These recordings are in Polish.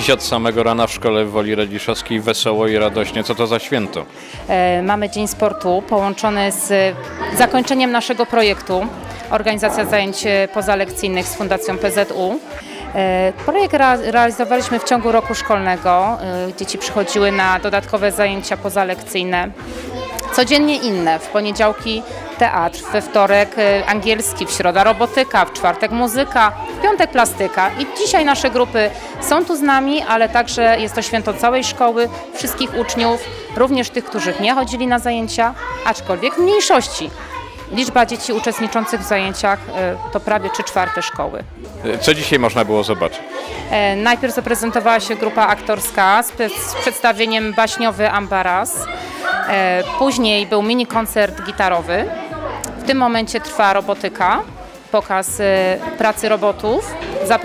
Dziś od samego rana w szkole w Woli Radziszowskiej wesoło i radośnie. Co to za święto? Mamy Dzień Sportu połączony z zakończeniem naszego projektu Organizacja Zajęć Pozalekcyjnych z Fundacją PZU. Projekt realizowaliśmy w ciągu roku szkolnego. Dzieci przychodziły na dodatkowe zajęcia pozalekcyjne. Codziennie inne. W poniedziałki teatr, we wtorek angielski, w środę robotyka, w czwartek muzyka, w piątek plastyka. I dzisiaj nasze grupy są tu z nami, ale także jest to święto całej szkoły, wszystkich uczniów, również tych, którzy nie chodzili na zajęcia, aczkolwiek w mniejszości. Liczba dzieci uczestniczących w zajęciach to prawie 3/4 szkoły. Co dzisiaj można było zobaczyć? Najpierw zaprezentowała się grupa aktorska z przedstawieniem baśniowy Ambaras. Później był mini koncert gitarowy. W tym momencie trwa robotyka, pokaz pracy robotów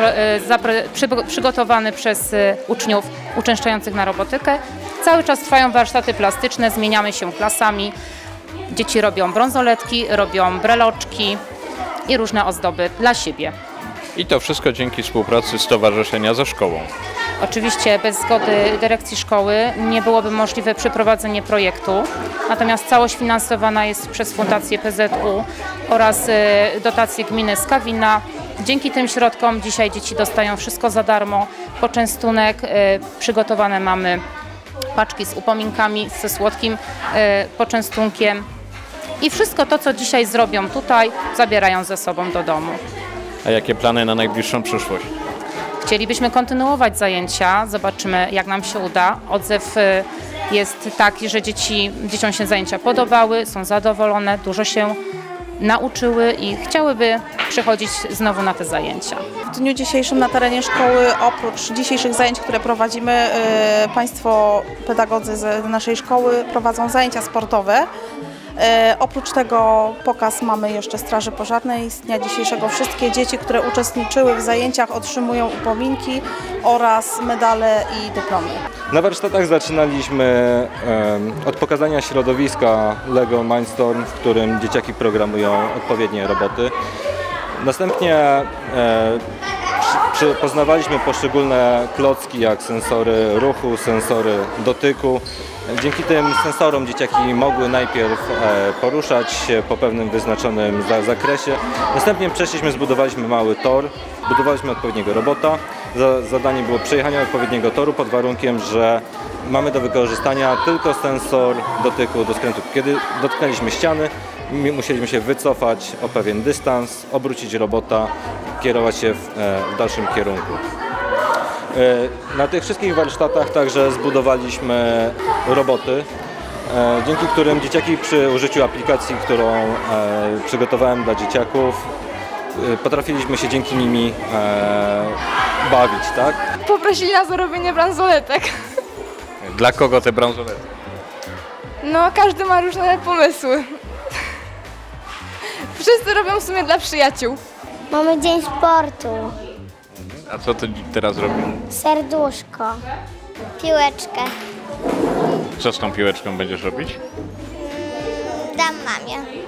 przygotowany przez uczniów uczęszczających na robotykę. Cały czas trwają warsztaty plastyczne, zmieniamy się klasami. Dzieci robią brązoletki, robią breloczki i różne ozdoby dla siebie. I to wszystko dzięki współpracy stowarzyszenia ze szkołą. Oczywiście bez zgody dyrekcji szkoły nie byłoby możliwe przeprowadzenie projektu, natomiast całość finansowana jest przez Fundację PZU oraz dotacje gminy Skawina. Dzięki tym środkom dzisiaj dzieci dostają wszystko za darmo, poczęstunek, przygotowane mamy paczki z upominkami, ze słodkim poczęstunkiem i wszystko to, co dzisiaj zrobią tutaj, zabierają ze sobą do domu. A jakie plany na najbliższą przyszłość? Chcielibyśmy kontynuować zajęcia, zobaczymy, jak nam się uda. Odzew jest taki, że dzieciom się zajęcia podobały, są zadowolone, dużo się nauczyły i chciałyby przychodzić znowu na te zajęcia. W dniu dzisiejszym na terenie szkoły, oprócz dzisiejszych zajęć, które prowadzimy, Państwo pedagodzy z naszej szkoły prowadzą zajęcia sportowe. Oprócz tego pokaz mamy jeszcze Straży Pożarnej. Z dnia dzisiejszego wszystkie dzieci, które uczestniczyły w zajęciach, otrzymują upominki oraz medale i dyplomy. Na warsztatach zaczynaliśmy od pokazania środowiska LEGO Mindstorm, w którym dzieciaki programują odpowiednie roboty. Następnie poznawaliśmy poszczególne klocki, jak sensory ruchu, sensory dotyku. Dzięki tym sensorom dzieciaki mogły najpierw poruszać się po pewnym wyznaczonym zakresie. Następnie zbudowaliśmy mały tor, budowaliśmy odpowiedniego robota. Zadanie było przejechanie odpowiedniego toru pod warunkiem, że mamy do wykorzystania tylko sensor dotyku do skrętu. Kiedy dotknęliśmy ściany, musieliśmy się wycofać o pewien dystans, obrócić robota, kierować się w dalszym kierunku. Na tych wszystkich warsztatach także zbudowaliśmy roboty, dzięki którym dzieciaki przy użyciu aplikacji, którą przygotowałem dla dzieciaków, potrafiliśmy się dzięki nimi bawić, tak? Poprosili nas o robienie bransoletek. Dla kogo te bransolety? No, każdy ma różne pomysły. Wszyscy robią w sumie dla przyjaciół. Mamy Dzień Sportu. A co ty teraz robisz? Serduszko. Piłeczkę. Co z tą piłeczką będziesz robić? Dam mamie.